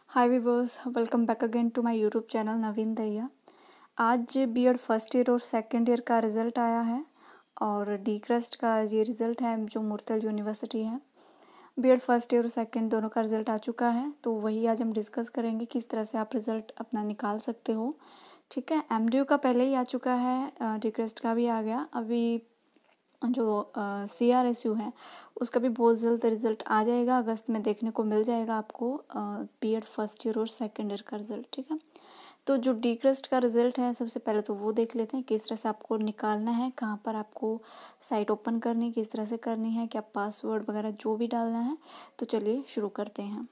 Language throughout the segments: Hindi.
Hi viewers, welcome back again to my YouTube channel Naveen Dahiya. आज B.ed फर्स्ट ईयर और सेकंड ईयर का रिज़ल्ट आया है और Dcrust का ये रिज़ल्ट है जो मुर्तल यूनिवर्सिटी है। B.ed फर्स्ट ईयर और सेकंड दोनों का रिज़ल्ट आ चुका है, तो वही आज हम डिस्कस करेंगे किस तरह से आप रिज़ल्ट अपना निकाल सकते हो। ठीक है, MDU का पहले ही आ चुका है, Dcrust का भी आ गया। अभी जो CRSU है उसका भी बहुत जल्द रिज़ल्ट आ जाएगा, अगस्त में देखने को मिल जाएगा आपको B.ed फर्स्ट ईयर और सेकंड ईयर का रिज़ल्ट। ठीक है, तो जो Dcrust का रिज़ल्ट है सबसे पहले तो वो देख लेते हैं किस तरह से आपको निकालना है, कहाँ पर आपको साइट ओपन करनी है, किस तरह से करनी है, क्या पासवर्ड वगैरह जो भी डालना है। तो चलिए शुरू करते हैं।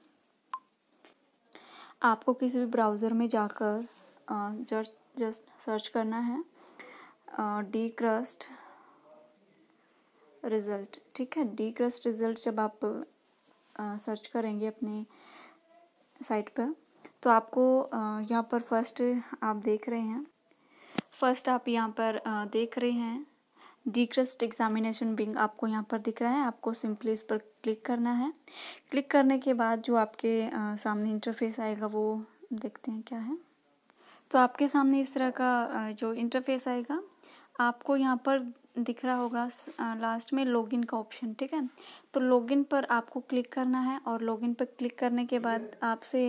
आपको किसी भी ब्राउज़र में जाकर जस्ट सर्च करना है Dcrust रिज़ल्ट। ठीक है, Dcrust रिज़ल्ट जब आप सर्च करेंगे अपने साइट पर तो आपको यहाँ पर फर्स्ट आप देख रहे हैं, आप यहाँ पर देख रहे हैं Dcrust एग्जामिनेशन विंग आपको यहाँ पर दिख रहा है। आपको सिंपली इस पर क्लिक करना है। क्लिक करने के बाद जो आपके सामने इंटरफेस आएगा वो देखते हैं क्या है। तो आपके सामने इस तरह का जो इंटरफेस आएगा, आपको यहाँ पर दिख रहा होगा लास्ट में लॉगिन का ऑप्शन। ठीक है, तो लॉगिन पर आपको क्लिक करना है और लॉगिन पर क्लिक करने के बाद आपसे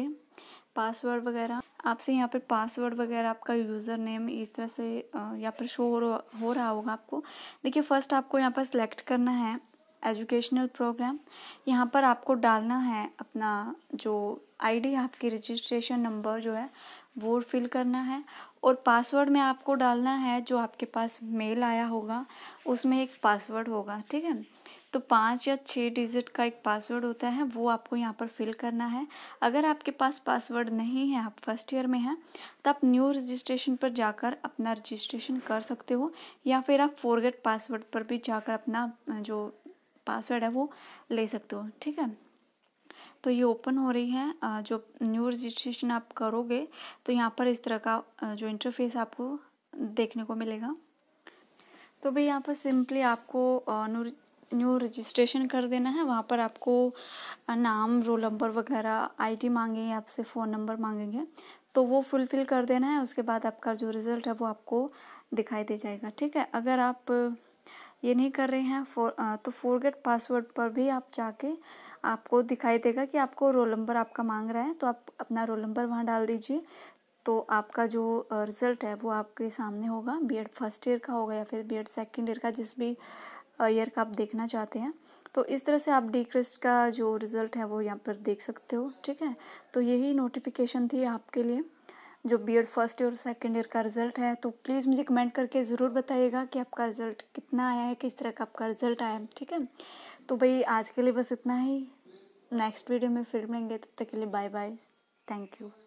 यहाँ पर पासवर्ड वगैरह आपका यूज़र नेम इस तरह से यहाँ पर शो हो रहा होगा आपको। देखिए, फर्स्ट आपको यहाँ पर सिलेक्ट करना है एजुकेशनल प्रोग्राम। यहाँ पर आपको डालना है अपना जो ID, आपकी रजिस्ट्रेशन नंबर जो है वो फिल करना है और पासवर्ड में आपको डालना है जो आपके पास मेल आया होगा, उसमें एक पासवर्ड होगा। ठीक है, तो 5 या 6 डिजिट का एक पासवर्ड होता है, वो आपको यहाँ पर फिल करना है। अगर आपके पास पासवर्ड नहीं है, आप फर्स्ट ईयर में हैं, तो आप न्यू रजिस्ट्रेशन पर जाकर अपना रजिस्ट्रेशन कर सकते हो, या फिर आप फॉरगेट पासवर्ड पर भी जाकर अपना जो पासवर्ड है वो ले सकते हो। ठीक है, तो ये ओपन हो रही है। जो न्यू रजिस्ट्रेशन आप करोगे तो यहाँ पर इस तरह का जो इंटरफेस आपको देखने को मिलेगा। तो भाई यहाँ पर सिंपली आपको न्यू रजिस्ट्रेशन कर देना है। वहाँ पर आपको नाम, रोल नंबर वगैरह, ID मांगेंगे आपसे, फ़ोन नंबर मांगेंगे, तो वो फुलफ़िल कर देना है। उसके बाद आपका जो रिज़ल्ट है वो आपको दिखाई दे जाएगा। ठीक है, अगर आप ये नहीं कर रहे हैं तो फॉरगेट पासवर्ड पर भी आप जाके आपको दिखाई देगा कि आपको रोल नंबर आपका मांग रहा है, तो आप अपना रोल नंबर वहाँ डाल दीजिए। तो आपका जो रिज़ल्ट है वो आपके सामने होगा। B.ed फर्स्ट ईयर का होगा या फिर B.ed सेकंड ईयर का, जिस भी ईयर का आप देखना चाहते हैं। तो इस तरह से आप Dcrust का जो रिज़ल्ट है वो यहाँ पर देख सकते हो। ठीक है, तो यही नोटिफिकेशन थी आपके लिए जो B.ed फर्स्ट ईयर और सेकंड ईयर का रिज़ल्ट है। तो प्लीज़ मुझे कमेंट करके ज़रूर बताइएगा कि आपका रिज़ल्ट कितना आया है, किस तरह का आपका रिज़ल्ट आया है। ठीक है, तो भाई आज के लिए बस इतना ही। नेक्स्ट वीडियो में फिर मिलेंगे, तब तक के लिए बाय बाय, थैंक यू।